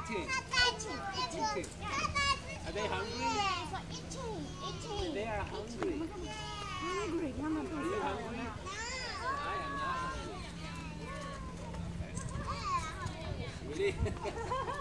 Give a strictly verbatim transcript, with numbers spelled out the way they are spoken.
eating. Eating. Are they hungry? They are hungry. Hungry. Are you hungry? I am not hungry. Really?